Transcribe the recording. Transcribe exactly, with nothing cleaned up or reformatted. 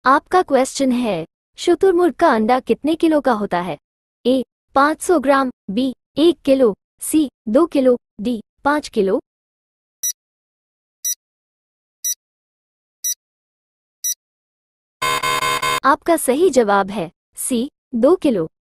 आपका क्वेश्चन है, शुतुरमुर्ग का अंडा कितने किलो का होता है? ए पाँच सौ ग्राम, बी एक किलो, सी दो किलो, डी पाँच किलो। आपका सही जवाब है सी दो किलो।